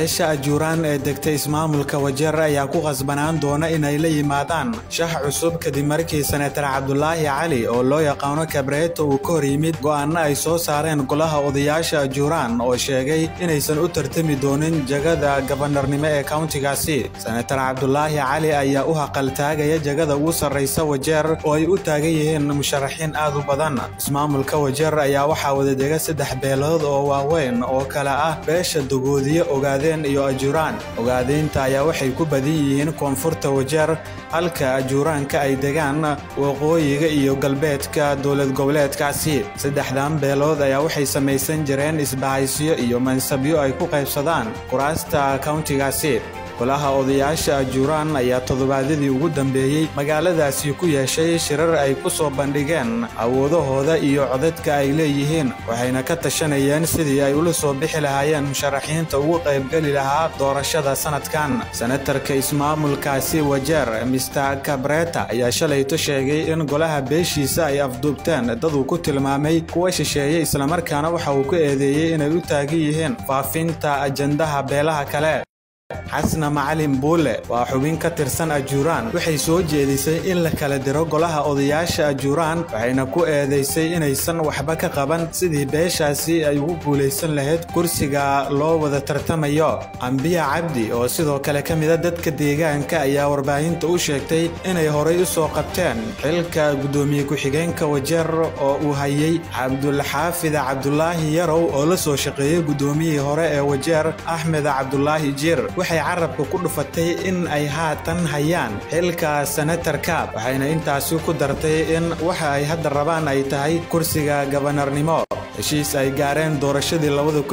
beesha ajuuraan ee degtay ismaamulka Wajeer ayaa ku qasbanaan doona inay la yimaadaan shax cusub kadib markii Senator Cabdulaahi Cali oo loo yaqaano Kabreeto uu ka hor yimid go'aano ay soo saareen golaha odayaasha ajuuraan oo sheegay inaysan u tartami doonin jagada gobanarnimo ee countigaasi. Senator Cabdulaahi Cali ayaa u haqaltaagaya jagada ugu sarreysa Wajeer oo ay u taagan yihiin musharaxiin aad u badan. Ismaamulka Wajeer ayaa waxaa wada dega 3 beelood oo waaweyn oo kala ah beesha Dogoodiye, Ogaadeen iyo Ajuuraan. Ogaadeynta ayaa waxay ku badan yihiin koonfurta Wajeer halka Ajuuraanka ay degaan waqooyiga iyo galbeedka dowlad goboleedkaasi. 3 beelood ayaa waxay samaysan jireen isbahaysiyo iyo mansabyo ay ku qaybsadaan kuraasta countigaasi. golaha odayaasha ajuuraan ayaa toddobaadadii ugu dambeeyay magaaladaasi ku yeeshay shirar ay ku soo bandhigeen awoodahooda iyo codadka ay leeyihiin, waxayna ka tashanayeen sidii ay ula soo bixi lahaayeen musharaxiinta ugu qaybgali lahaa doorashada sanadkan. Senatarka ismaamulkaasi Wajeer Mr. Kabreeta ayaa shalayto sheegay in golaha beeshiisa ay afduubteen dad uu ku tilmaamay kuwa shisheeye, islamarkaana waxa uu ku eedeeyay inay u taagan yihiin faafinta ajandaha beelaha kale. Xasna Macalin Buule waa xubin ka tirsan Ajuuraan, waxay soo jeedisay in la kala diro golaha odayaasha Ajuuraan, waxayna ku eedeysay inaysan waxba ka qaban sidii beeshaasi ay ugu guuleysan lahayd kursiga loo wada tartamayo. Ambiya Cabdi oo sidoo kale ka mid ah dadka deegaanka ayaa warbaahinta u sheegtay inay horay u soo qabteen xilka gudoomiye ku-xigeenka Wajeer oo uu hayay Cabdulxaafid Cabdulaahi Yarow oo la soo shaqeeyay gudoomiyihii hore ee Wajeer Axmed Cabdulaahi Jiir. waxay carabka ku dhufatay in ay haatan hayaan xilka senatarka, waxayna intaasi ku dartay in waxa ay hadda rabaan ay tahay kursiga gobanarnimo. heshiis ay gaareen doorashadii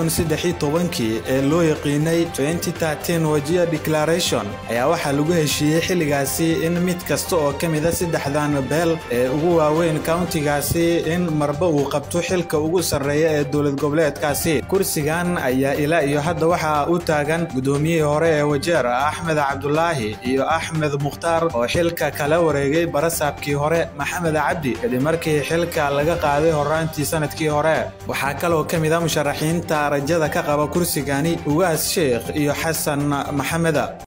2013 ee loo yaqiinay 2013 Wajir Declaration ayaa waxaa lagu heshiiyey xilligaasi in mid kasta oo ka mid ah 3 beel ee ugu waaweyn countigaasi in marba uu qabto xilka ugu sarreeya ee dowlad goboleedkaasi. kursigan ayaa ilaa iyo hadda waxa uu taagan gudoomiyihii hore ee Wajeer Axmed Cabdulaahi iyo Axmed Mukhtaar oo xilka kala wareegay barasaabkii hore Maxamed Cabdi kadib markii xilka laga qaaday horaantii sanadkii hore. waxaa kaloo ka mid ah musharaxiinta rajada ka qaba kursigani Ugaas Sheekh iyo Xasan Maxamed.